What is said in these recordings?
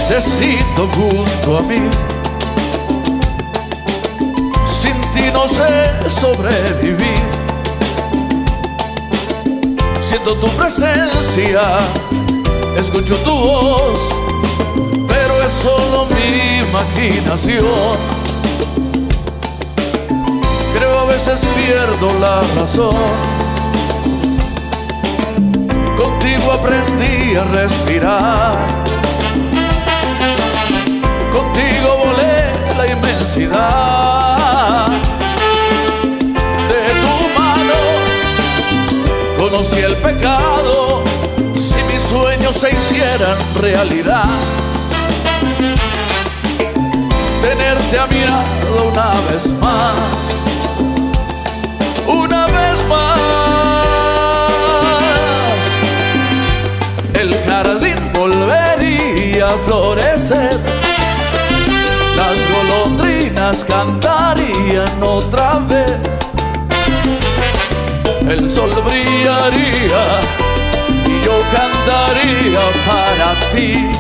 necesito junto a mí. Sin ti no sé sobrevivir. Siento tu presencia, escucho tu voz, pero es solo mi imaginación. Creo a veces pierdo la razón. Contigo aprendí a respirar. Contigo volé la inmensidad. De tu mano conocí el pecado. Si mis sueños se hicieran realidad, tenerte a mi lado una vez más. Una vez más. El jardín volvería a florecer. Las golondrinas cantarían otra vez. El sol brillaría y yo cantaría para ti.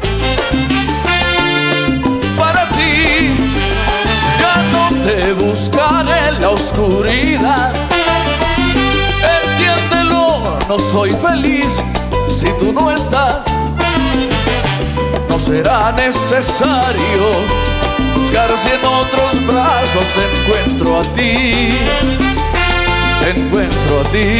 Para ti. Ya no te buscaré en la oscuridad. Entiéndelo, no soy feliz si tú no estás. No será necesario buscar si en otros brazos te encuentro a ti. Te encuentro a ti.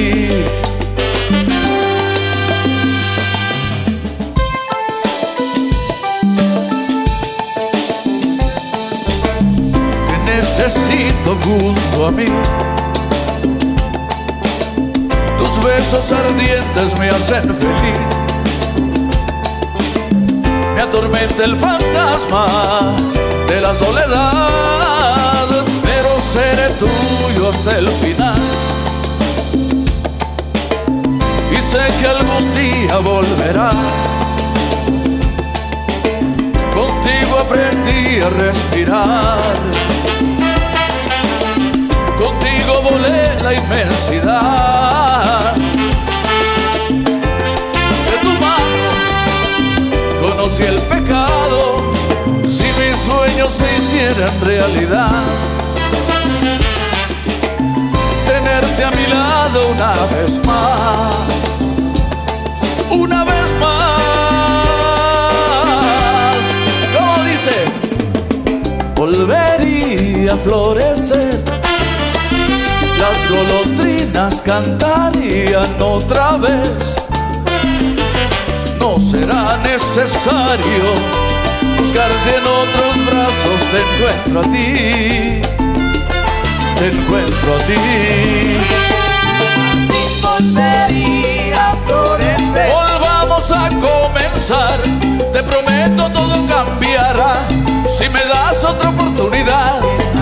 Necesito junto a mí. Tus besos ardientes me hacen feliz. Me atormenta el fantasma de la soledad, pero seré tuyo hasta el final. Y sé que algún día volverás. Contigo aprendí a respirar. Contigo volé la inmensidad. De tu mano conocí el pecado. Si mis sueños se hicieran realidad, tenerte a mi lado una vez más. Una vez más. ¿Cómo dice? Volvería a florecer. Las golondrinas cantarían otra vez. No será necesario buscar si en otros brazos te encuentro a ti. Te encuentro a ti. Volvería a florecer. Volvamos a comenzar. Te prometo todo cambiará si me das otra oportunidad.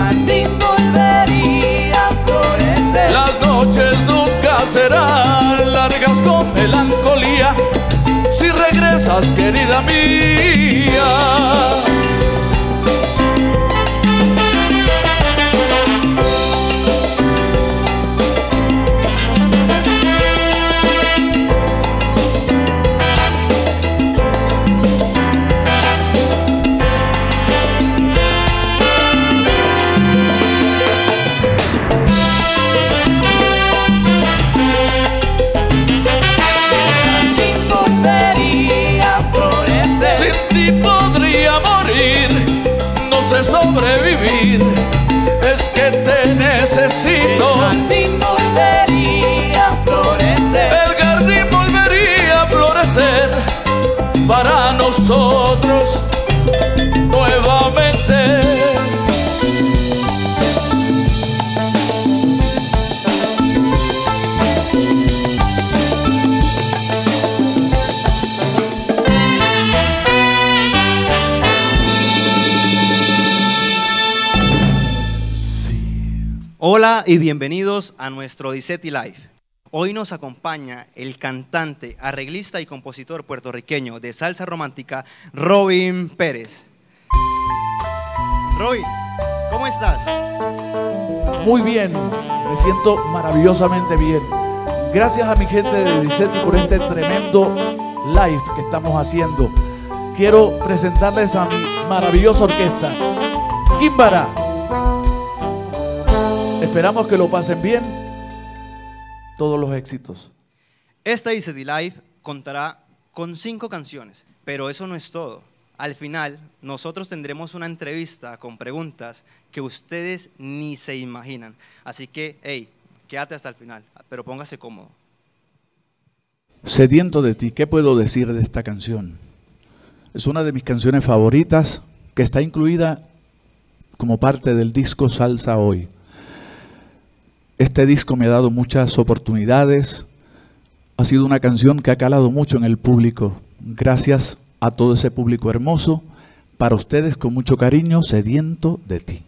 Las noches nunca serán largas con melancolía si regresas, querida mía. Sobrevivir, es que te necesito. El jardín volvería a florecer. El jardín volvería a florecer para nosotros nuevamente. Hola y bienvenidos a nuestro Dicetti Live. Hoy nos acompaña el cantante, arreglista y compositor puertorriqueño de salsa romántica, Robin Pérez. Robin, ¿cómo estás? Muy bien, me siento maravillosamente bien. Gracias a mi gente de Dicetti por este tremendo live que estamos haciendo. quiero presentarles a mi maravillosa orquesta, Kimbara. Esperamos que lo pasen bien. Todos los éxitos. Esta DCT Live contará con 5 canciones, pero eso no es todo. Al final, nosotros tendremos una entrevista con preguntas que ustedes ni se imaginan. Así que, hey, quédate hasta el final, pero póngase cómodo. Sediento de ti, ¿qué puedo decir de esta canción? Es una de mis canciones favoritas que está incluida como parte del disco Salsa Hoy. Este disco me ha dado muchas oportunidades. Ha sido una canción que ha calado mucho en el público. Gracias a todo ese público hermoso. Para ustedes, con mucho cariño, Sediento de ti.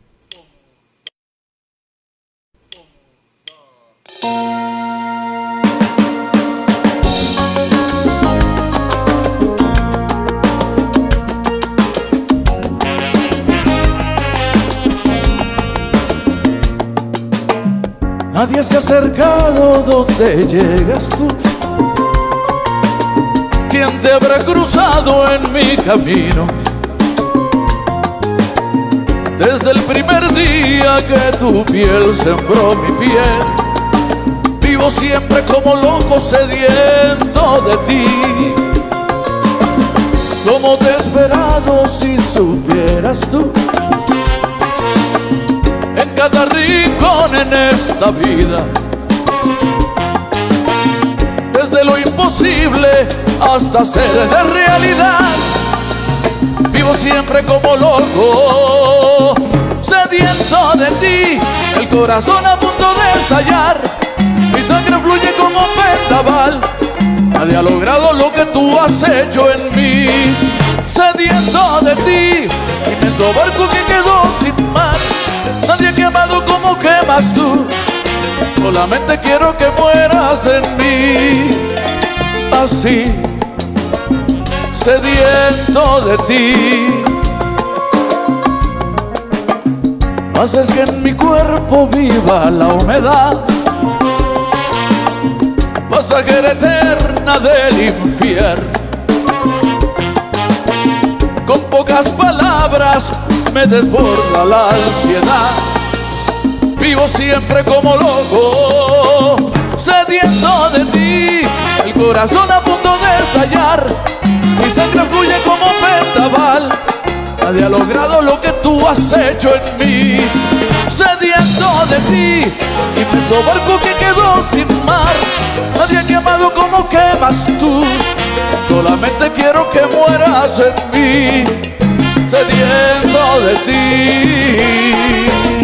Nadie se ha acercado donde llegas tú. ¿Quién te habrá cruzado en mi camino? Desde el primer día que tu piel sembró mi piel, vivo siempre como loco sediento de ti. ¿Cómo te he esperado si supieras tú? En cada rincón en esta vida, desde lo imposible hasta ser de realidad, vivo siempre como loco, sediento de ti, el corazón a punto de estallar, mi sangre fluye como vendaval, nadie ha logrado lo que tú has hecho en mí, sediento de ti, inmenso barco que quedó sin mar. Nadie ha quemado como quemas tú. Solamente quiero que mueras en mí. Así, sediento de ti. Haces que en mi cuerpo viva la humedad, pasajera eterna del infierno. Con pocas palabras me desborda la ansiedad. Vivo siempre como loco, sediento de ti, el corazón a punto de estallar, mi sangre fluye como vendaval, nadie ha logrado lo que tú has hecho en mí, sediento de ti, inmenso barco que quedó sin mar, nadie ha quemado como quemas tú, solamente quiero que mueras en mí, sediento de ti.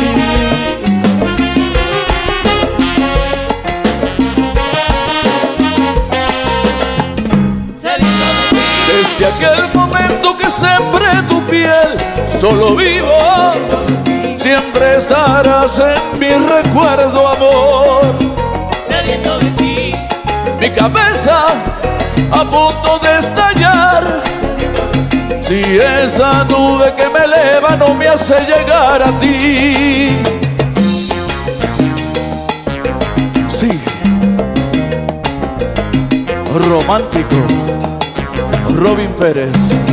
Desde aquel momento que sembré tu piel, solo vivo, siempre estarás en mi recuerdo, amor. Sediento de ti, Mi cabeza a punto de estallar, si esa nube que me eleva no me hace llegar a ti. Sí, romántico, Robin Pérez.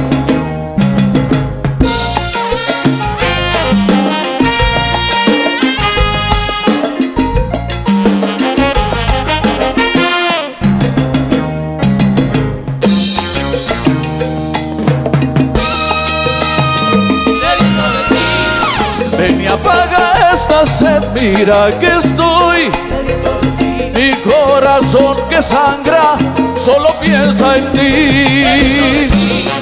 Ven y apaga esta sed, mira que estoy. Mi corazón que sangra solo piensa en ti.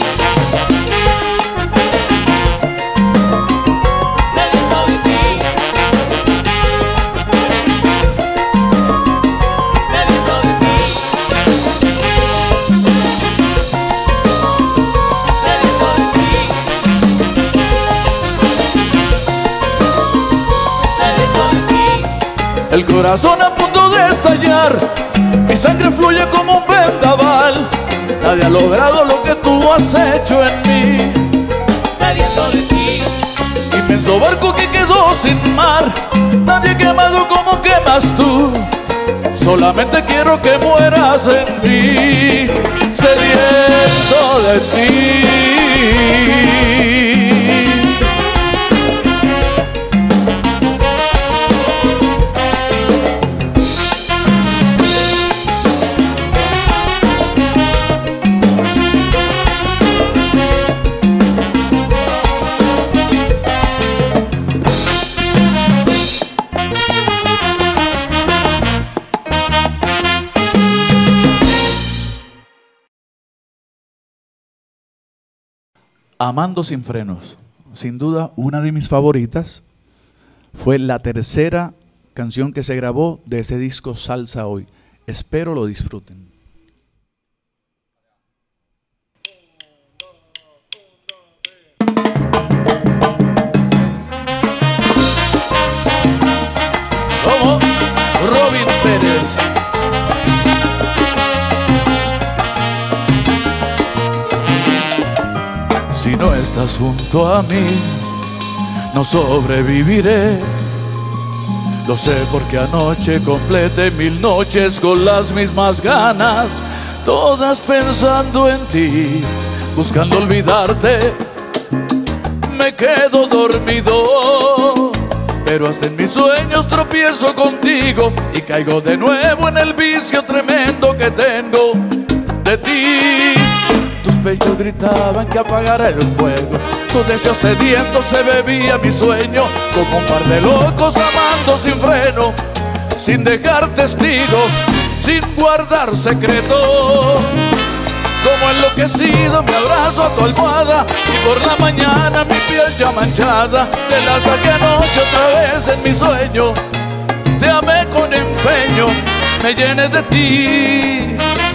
El corazón a punto de estallar, mi sangre fluye como un vendaval, nadie ha logrado lo que tú has hecho en mí. sediento de ti, Inmenso barco que quedó sin mar, nadie ha quemado como quemas tú, solamente quiero que mueras en mí. sediento de ti. Amando sin frenos, sin duda una de mis favoritas, fue la tercera canción que se grabó de ese disco Salsa Hoy. Espero lo disfruten. Como Robin Pérez. Si no estás junto a mí, no sobreviviré. Lo sé porque anoche completé 1000 noches con las mismas ganas, todas pensando en ti, buscando olvidarte. Me quedo dormido, pero hasta en mis sueños tropiezo contigo y caigo de nuevo en el vicio tremendo que tengo de ti. Tus pechos gritaban que apagara el fuego, tu deseo sediento se bebía mi sueño, como un par de locos amando sin freno, sin dejar testigos, sin guardar secreto. Como enloquecido me abrazo a tu almohada y por la mañana mi piel ya manchada del hasta que anoche otra vez en mi sueño te amé con empeño, me llené de ti.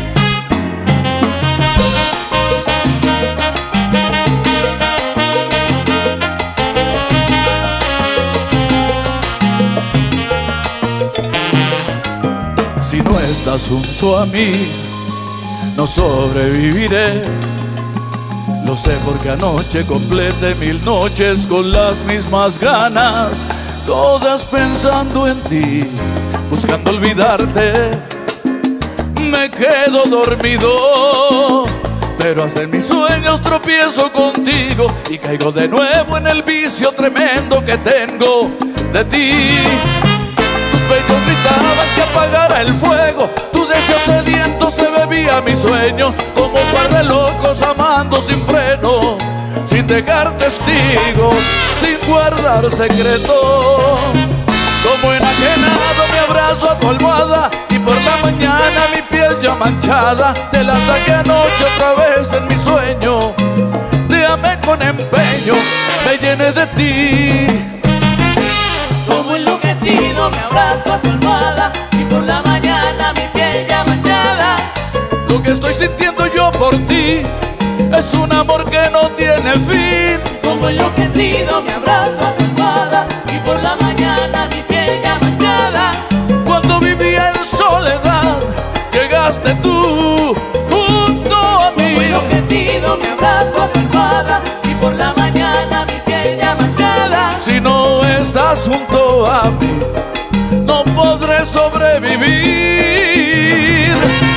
Si no estás junto a mí, no sobreviviré. Lo sé porque anoche completé 1000 noches con las mismas ganas, todas pensando en ti, buscando olvidarte. Me quedo dormido, pero hasta en mis sueños tropiezo contigo y caigo de nuevo en el vicio tremendo que tengo de ti. Tus pechos gritaban que apagara el fuego, tu deseo sediento se bebía mi sueño, como un par de locos amando sin freno, sin dejar testigos, sin guardar secreto. Como enajenado me abrazo a tu almohada y por la mañana mi piel ya manchada del hasta que anoche otra vez en mi sueño te amé con empeño, me llené de ti. Como enloquecido me abrazo a tu almohada y por la mañana mi piel ya manchada. Lo que estoy sintiendo yo por ti es un amor que no tiene fin. Como enloquecido me abrazo a tu almohada y por la mañana mi piel ya manchada. Cuando vivía en soledad llegaste tú junto a mí. Como enloquecido me abrazo a tu almohada y por la mañana mi piel ya manchada. Si no estás junto a mí, no podré sobrevivir.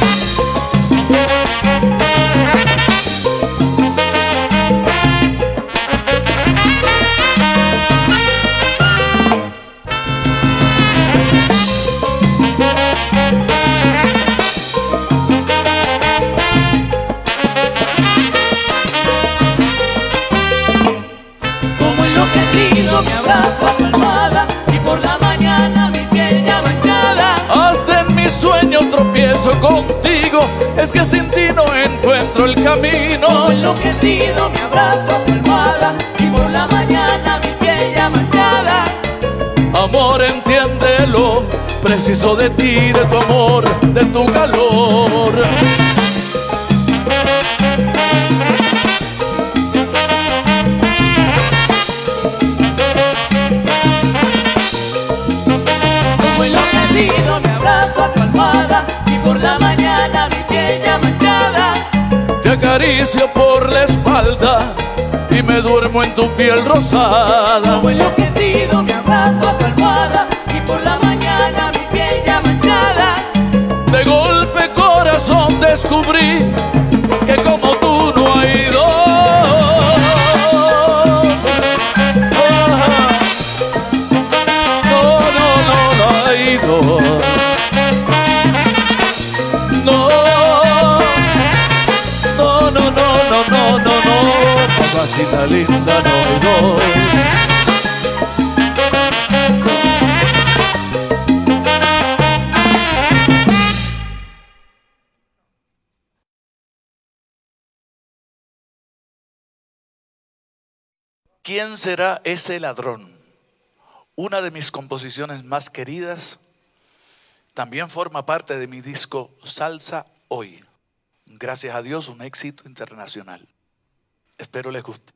Como enloquecido me abrazo a tu almohada y por la mañana mi piel ya manchada. Hasta en mis sueños tropiezo contigo, es que sin ti no encuentro el Como camino. enloquecido me abrazo a tu almohada y por la mañana mi piel ya manchada. Amor, entiéndelo, preciso de ti, de tu amor, de tu calor. Como enloquecido me abrazo a tu almohada y por la mañana mi piel ya manchada. Te acaricio por la espalda y me duermo en tu piel rosada. Como enloquecido me abrazo a tu almohada y por la mañana mi piel ya manchada. De golpe corazón descubrí cosita linda, no hay dos. ¿Quién será ese ladrón? Una de mis composiciones más queridas, también forma parte de mi disco Salsa Hoy. Gracias a Dios, un éxito internacional. Espero les guste.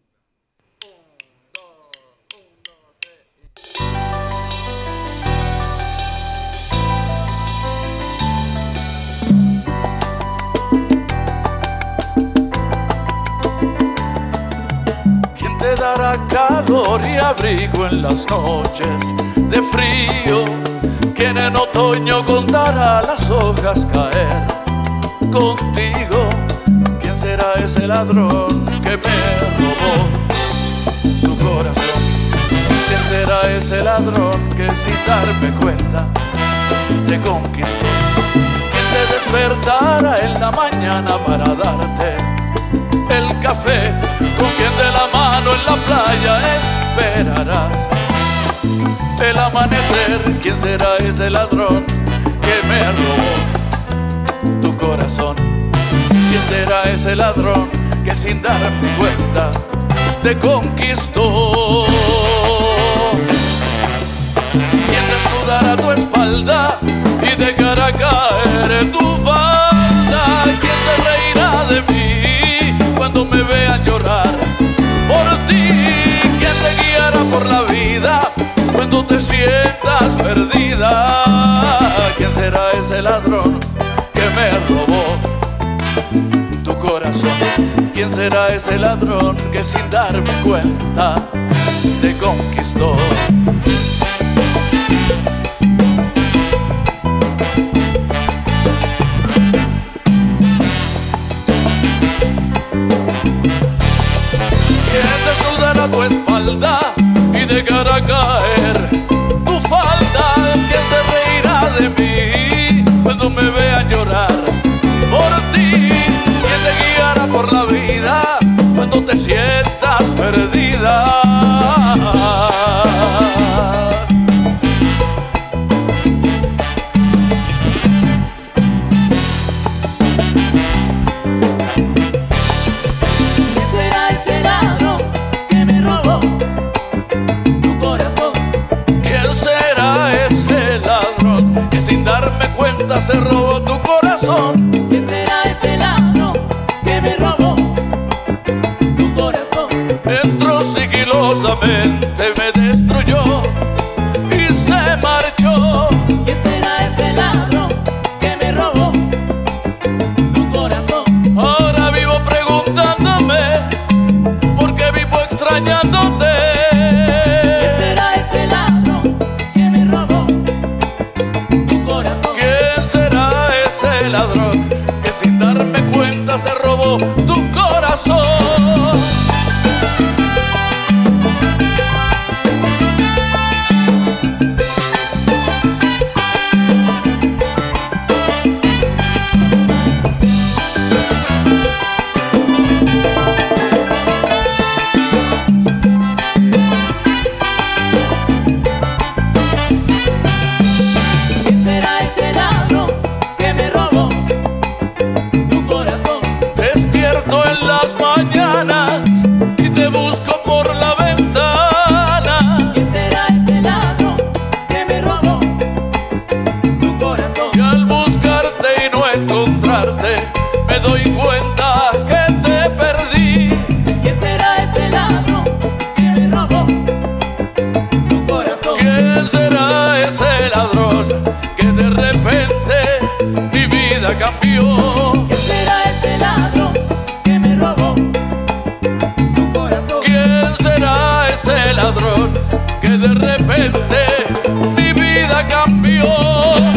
¿Quién te dará calor y abrigo en las noches de frío? ¿Quién en otoño contará las hojas caer contigo? ¿Quién será ese ladrón que me robó tu corazón? ¿Quién será ese ladrón que sin darme cuenta te conquistó? ¿Quién te despertará en la mañana para darte el café? ¿Con quién de la mano en la playa esperarás el amanecer? ¿Quién será ese ladrón que me robó tu corazón? ¿Quién será ese ladrón que sin darme cuenta te conquistó? ¿Quién desnudará tu espalda y dejará caer tu falda? ¿Quién se reirá de mí cuando me vean llorar por ti? ¿Quién te guiará por la vida cuando te sientas perdida? ¿Quién será ese ladrón que me robó tu corazón? ¿Quién será ese ladrón que sin darme cuenta te conquistó? ¿Quién desnudará tu espalda y dejará caer tu falda? ¿Quién se reirá de mí cuando me vea llorar por ti? ¿Quién te guiará por la vida cuando te sientas perdida? Se robó tu corazón. ¿Quién será ese ladrón que me robó tu corazón? Entró sigilosamente, me destruyó y se marchó. ¿Quién será ese ladrón que me robó tu corazón? Ahora vivo preguntándome por qué vivo extrañándote. ¿Quién será ese ladrón que me robó tu corazón? ¿Quién será ese ladrón que sin darme cuenta se robó tu corazón? ¿Quién será ese ladrón que me robó tu corazón? Despierto en las mañanas y te busco por la ventana. ¿Quién será ese ladrón que me robó tu corazón? Y al buscarte y no encontrarte, me doy cuenta que te perdí. ¿Quién será ese ladrón que me robó tu corazón? ¿Quién será ese ladrón que de repente mi vida cambió? ¿Quién será ese ladrón que me robó tu corazón? ¿Quién será ese ladrón que de repente mi vida cambió?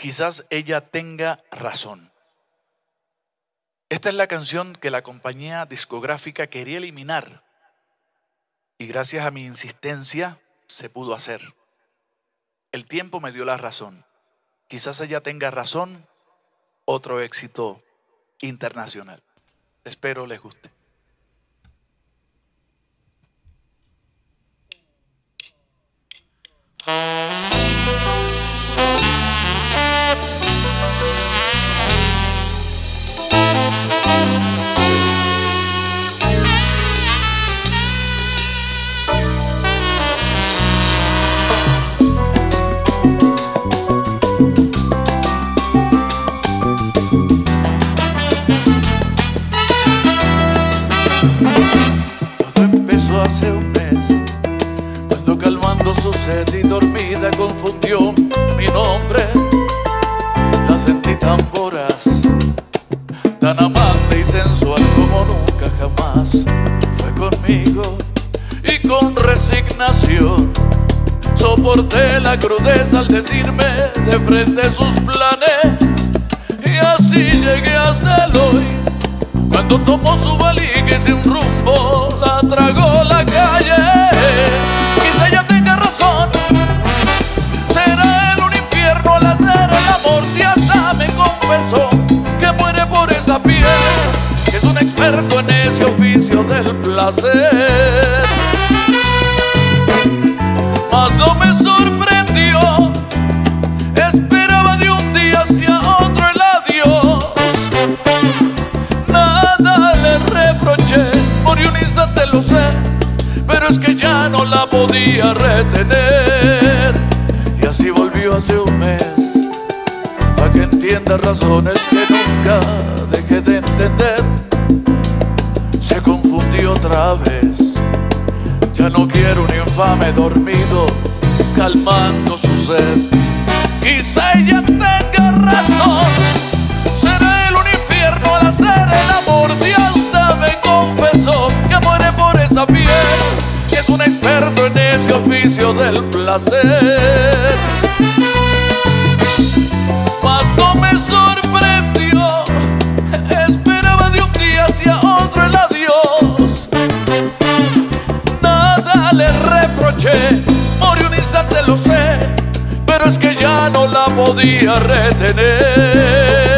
quizás ella tenga razón. Esta es la canción que la compañía discográfica quería eliminar y gracias a mi insistencia se pudo hacer. El tiempo me dio la razón. Quizás ella tenga razón, otro éxito internacional. Espero les guste. Hace un mes, cuando calmando su sed y dormida confundió mi nombre. La sentí tan voraz, tan amante y sensual como nunca jamás fue conmigo. Y con resignación soporté la crudeza al decirme de frente sus planes. Y así llegué hasta el hoy, cuando tomó su valija y sin rumbo la tragó la calle. Quizá ella tenga razón, será él un infierno al hacer el amor. Si hasta me confesó que muere por esa piel, que es un experto en ese oficio del placer. Mas no me sorprendió, esperaba de un día hacia otro el adiós. Nada le reproché, por un instante lo sé, pero es que ya no la podía retener. Y así volvió hace un mes, para que entienda razones que nunca dejé de entender. Se confundió otra vez, ya no quiero un infame dormido calmando su sed. Quizá ella tenga razón, será él un infierno al hacer el amor. Si hasta me confesó que muere por esa piel, que es un experto en ese oficio del placer. Mas no me sorprendió, esperaba de un día hacia otro el adiós. Nada le reproché, morí un instante lo sé, pero es que ya no la podía retener.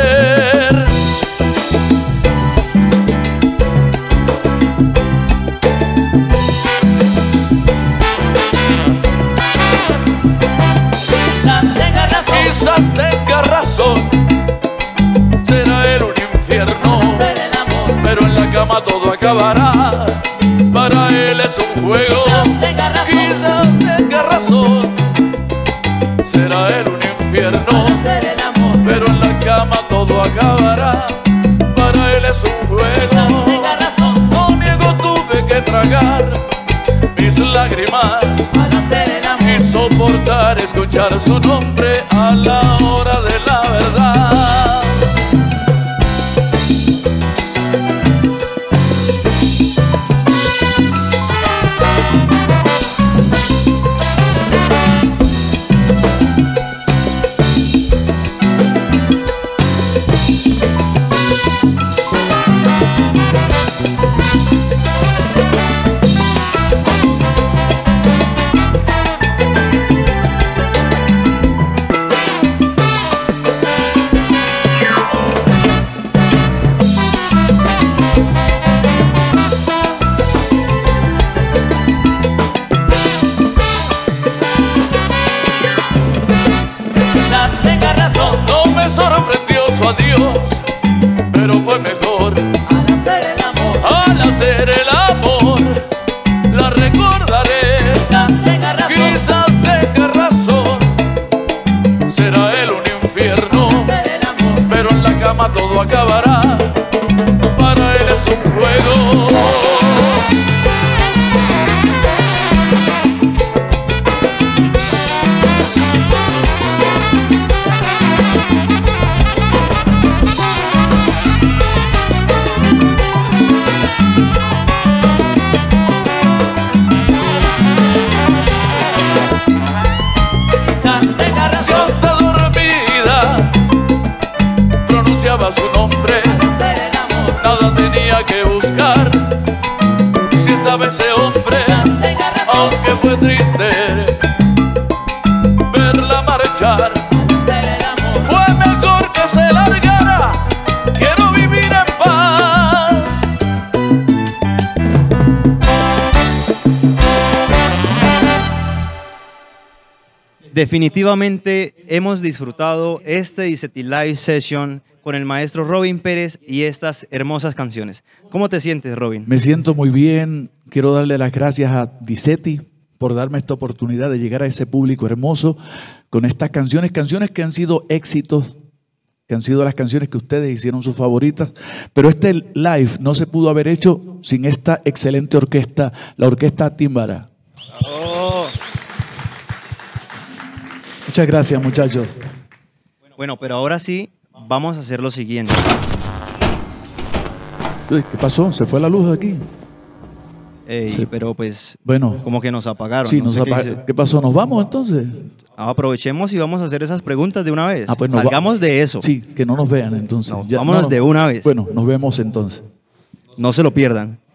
Quizás tenga razón, será él un infierno, pero en la cama todo acabará. Para él es un juego. Quizás tenga razón, será él un infierno, pero en la cama todo acabará. Para él es un juego. No niego, tuve que tragar mis lágrimas y soportar escuchar su nombre a la hora de la verdad. Adiós, pero fue mejor al hacer el amor. La recordaré, quizás tenga razón, será él un infierno, pero en la cama todo acabará. Para él es un juego. Si hasta dormida marchar. Ser el amor. Fue mejor que se largara. Quiero vivir en paz. Definitivamente hemos disfrutado este Diceti Live Session con el maestro Robin Pérez y estas hermosas canciones. ¿Cómo te sientes, Robin? Me siento muy bien. Quiero darle las gracias a Diceti por darme esta oportunidad de llegar a ese público hermoso con estas canciones, canciones que han sido éxitos, que han sido las canciones que ustedes hicieron sus favoritas, pero este live no se pudo haber hecho sin esta excelente orquesta, la Orquesta Tímbara. Oh. Muchas gracias, muchachos. Bueno, pero ahora sí, vamos a hacer lo siguiente. Uy, ¿qué pasó? ¿Se fue la luz de aquí? Sí. Pero pues, Bueno, como que nos apagaron. sí, no sé ¿qué pasó? ¿Nos vamos entonces? Aprovechemos y vamos a hacer esas preguntas de una vez. Pues Salgamos de eso. Sí, que no nos vean entonces. Vámonos de una vez. Bueno, nos vemos entonces. No se lo pierdan.